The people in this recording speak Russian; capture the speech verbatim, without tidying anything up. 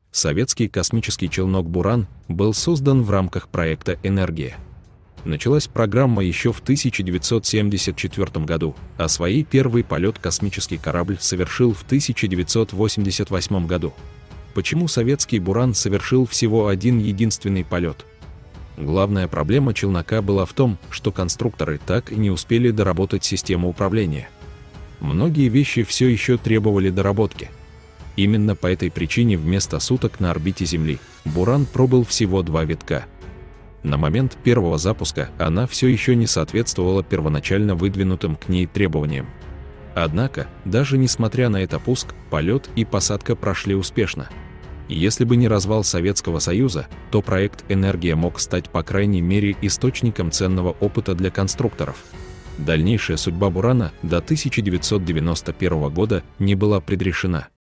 Советский космический челнок «Буран» был создан в рамках проекта «Энергия». Началась программа еще в тысяча девятьсот семьдесят четвёртом году, а свой первый полет космический корабль совершил в тысяча девятьсот восемьдесят восьмом году. Почему советский «Буран» совершил всего один единственный полет? Главная проблема челнока была в том, что конструкторы так и не успели доработать систему управления. Многие вещи все еще требовали доработки. Именно по этой причине вместо суток на орбите Земли «Буран» пробыл всего два витка. На момент первого запуска она все еще не соответствовала первоначально выдвинутым к ней требованиям. Однако, даже несмотря на это пуск, полет и посадка прошли успешно. Если бы не развал Советского Союза, то проект «Энергия» мог стать по крайней мере источником ценного опыта для конструкторов. Дальнейшая судьба «Бурана» до тысяча девятьсот девяносто первого года не была предрешена.